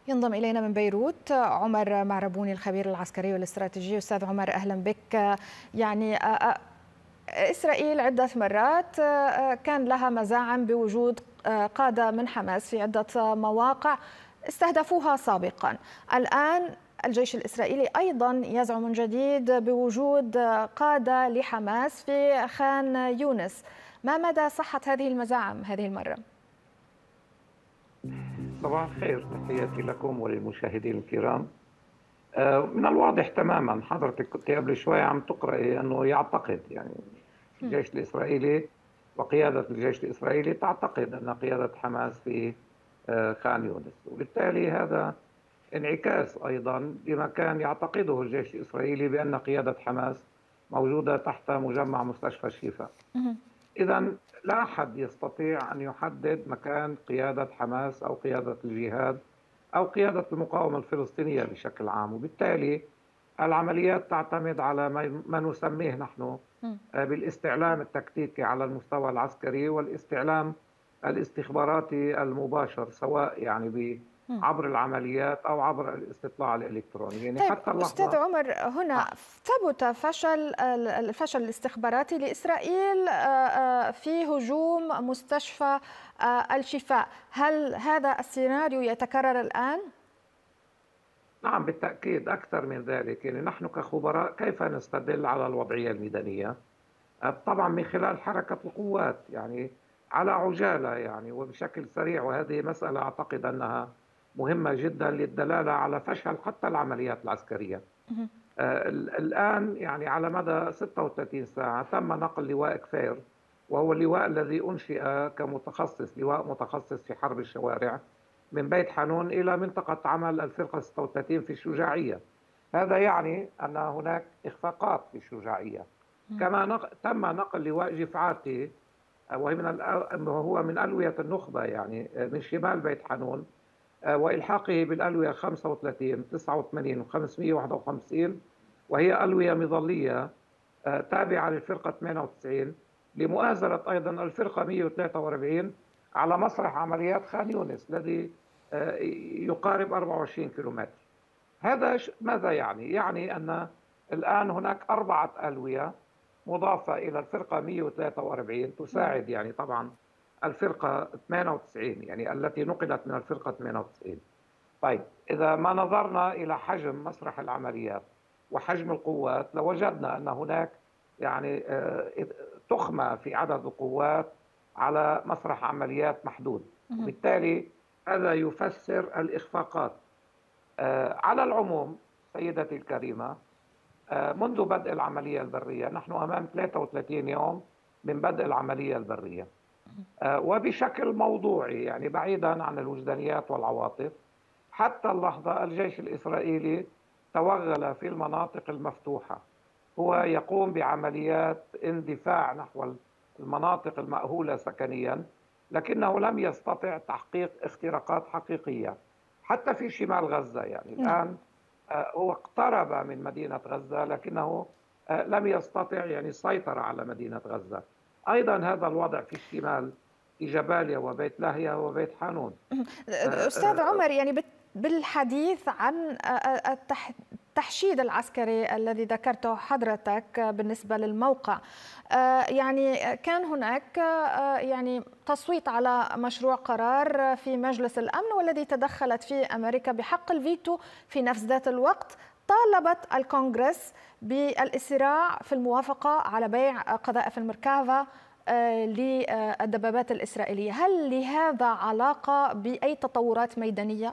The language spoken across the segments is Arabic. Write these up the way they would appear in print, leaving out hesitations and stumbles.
ينضم إلينا من بيروت عمر معربوني الخبير العسكري والاستراتيجي. أستاذ عمر أهلا بك. يعني إسرائيل عدة مرات كان لها مزاعم بوجود قادة من حماس في عدة مواقع استهدفوها سابقا. الآن الجيش الإسرائيلي أيضا يزعم من جديد بوجود قادة لحماس في خان يونس. ما مدى صحة هذه المزاعم هذه المرة؟ صباح الخير، تحياتي لكم وللمشاهدين الكرام. من الواضح تماما، حضرتك كنت قبل شوي عم تقرأي أنه يعتقد يعني الجيش الإسرائيلي وقيادة الجيش الإسرائيلي تعتقد أن قيادة حماس في خان يونس، وبالتالي هذا انعكاس أيضا لما كان يعتقده الجيش الإسرائيلي بأن قيادة حماس موجودة تحت مجمع مستشفى الشفاء. إذا لا أحد يستطيع أن يحدد مكان قيادة حماس أو قيادة الجهاد أو قيادة المقاومة الفلسطينية بشكل عام، وبالتالي العمليات تعتمد على ما نسميه نحن بالاستعلام التكتيكي على المستوى العسكري والاستعلام الاستخباراتي المباشر، سواء يعني عبر العمليات أو عبر الاستطلاع الإلكتروني. يعني طيب حتى اللحظة أستاذ عمر، هنا ثبت الفشل الاستخباراتي لإسرائيل في هجوم مستشفى الشفاء. هل هذا السيناريو يتكرر الآن؟ نعم بالتأكيد، أكثر من ذلك. يعني نحن كخبراء كيف نستدل على الوضعية الميدانية؟ طبعا من خلال حركة القوات، يعني على عجالة يعني وبشكل سريع، وهذه مسألة أعتقد أنها مهمة جدا للدلالة على فشل حتى العمليات العسكرية. الآن يعني على مدى 36 ساعة تم نقل لواء كفير، وهو اللواء الذي أنشئ كمتخصص، لواء متخصص في حرب الشوارع، من بيت حانون إلى منطقة عمل الفرقة 36 في الشجاعية. هذا يعني أن هناك إخفاقات في الشجاعية. كما تم نقل لواء جفعاتي، وهو من ألوية النخبة، يعني من شمال بيت حانون، وإلحاقه بالألوية 35 89 و551، وهي ألوية مظلية تابعة للفرقة 98، لمؤازرة أيضا الفرقة 143 على مسرح عمليات خان يونس الذي يقارب 24 كيلومتر. هذا ماذا يعني؟ يعني أن الآن هناك 4 ألوية مضافة إلى الفرقة 143 تساعد يعني طبعا الفرقة 98، يعني التي نقلت من الفرقة 98. طيب إذا ما نظرنا إلى حجم مسرح العمليات وحجم القوات لوجدنا أن هناك يعني تخمة في عدد القوات على مسرح عمليات محدود، وبالتالي هذا يفسر الإخفاقات. على العموم سيدتي الكريمة، منذ بدء العملية البرية نحن أمام 33 يوم من بدء العملية البرية، وبشكل موضوعي يعني بعيدا عن الوجدانيات والعواطف، حتى اللحظة الجيش الإسرائيلي توغل في المناطق المفتوحة، هو يقوم بعمليات اندفاع نحو المناطق المأهولة سكنيا، لكنه لم يستطع تحقيق اختراقات حقيقية حتى في شمال غزة. يعني الآن هو اقترب من مدينة غزة، لكنه لم يستطع يعني السيطرة على مدينة غزة. أيضا هذا الوضع في الشمال، في جباليا وبيت لاهيا وبيت حانون. أستاذ عمر، يعني بالحديث عن التحشيد العسكري الذي ذكرته حضرتك بالنسبة للموقع، يعني كان هناك يعني تصويت على مشروع قرار في مجلس الأمن، والذي تدخلت فيه أمريكا بحق الفيتو. في نفس ذات الوقت طالبت الكونغرس بالإسراع في الموافقة على بيع قذائف الميركافا للدبابات الإسرائيلية. هل لهذا علاقة بأي تطورات ميدانية؟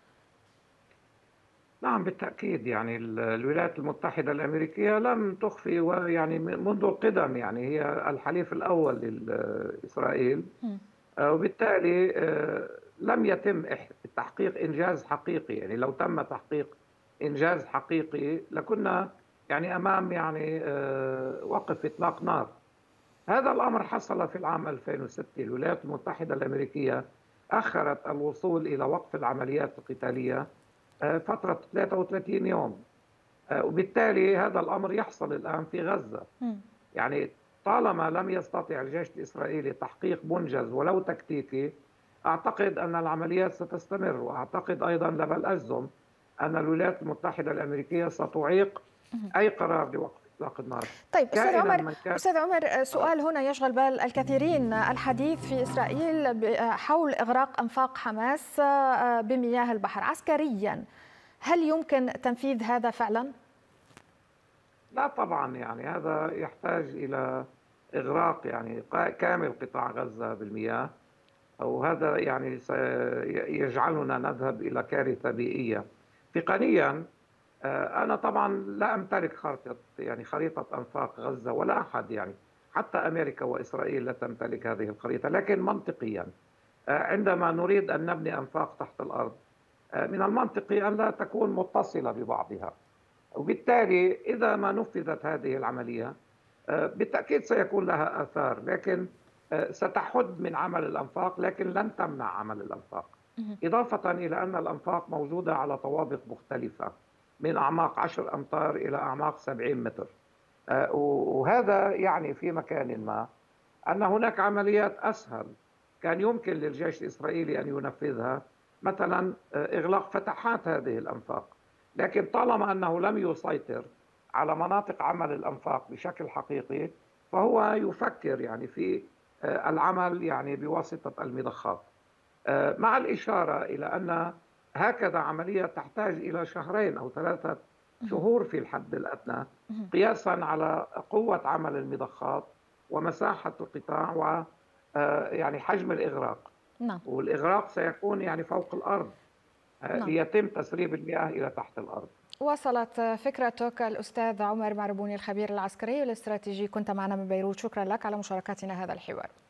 نعم بالتأكيد. يعني الولايات المتحدة الأمريكية لم تخفي، ويعني منذ القدم يعني هي الحليف الأول لإسرائيل، وبالتالي لم يتم تحقيق إنجاز حقيقي. يعني لو تم تحقيق إنجاز حقيقي لكنا يعني أمام يعني وقف إطلاق نار. هذا الأمر حصل في العام 2006. الولايات المتحدة الأمريكية أخرت الوصول إلى وقف العمليات القتالية فترة 33 يوم، وبالتالي هذا الأمر يحصل الآن في غزة. يعني طالما لم يستطع الجيش الإسرائيلي تحقيق منجز ولو تكتيكي، أعتقد أن العمليات ستستمر، وأعتقد أيضا لا بل أجزم أن الولايات المتحدة الأمريكية ستعيق أي قرار لوقف إطلاق النار طيب كائنا من كان. أستاذ عمر، سؤال هنا يشغل بال الكثيرين. الحديث في إسرائيل حول إغراق أنفاق حماس بمياه البحر عسكريا، هل يمكن تنفيذ هذا فعلا؟ لا طبعا، يعني هذا يحتاج إلى إغراق يعني كامل قطاع غزة بالمياه، أو هذا يعني سيجعلنا نذهب إلى كارثة بيئية. تقنيا أنا طبعا لا أمتلك خريطة أنفاق غزة، ولا أحد يعني، حتى أمريكا وإسرائيل لا تمتلك هذه الخريطة. لكن منطقيا عندما نريد أن نبني أنفاق تحت الأرض، من المنطقي أن لا تكون متصلة ببعضها، وبالتالي إذا ما نفذت هذه العملية بالتأكيد سيكون لها آثار، لكن ستحد من عمل الأنفاق، لكن لن تمنع عمل الأنفاق. إضافة إلى أن الأنفاق موجودة على طوابق مختلفة، من أعماق 10 أمتار إلى أعماق 70 متر، وهذا يعني في مكان ما أن هناك عمليات أسهل كان يمكن للجيش الإسرائيلي أن ينفذها، مثلا إغلاق فتحات هذه الأنفاق. لكن طالما أنه لم يسيطر على مناطق عمل الأنفاق بشكل حقيقي، فهو يفكر يعني في العمل يعني بواسطة المضخات، مع الإشارة إلى أن هكذا عملية تحتاج إلى 2 أو 3 شهور في الحد الأدنى، قياسا على قوة عمل المضخات ومساحة القطاع و يعني حجم الإغراق. نعم. والإغراق سيكون يعني فوق الأرض نعم. ليتم تسريب المياه إلى تحت الأرض. وصلت فكرتك. الأستاذ عمر معربوني، الخبير العسكري والاستراتيجي، كنت معنا من بيروت. شكرا لك على مشاركتنا هذا الحوار.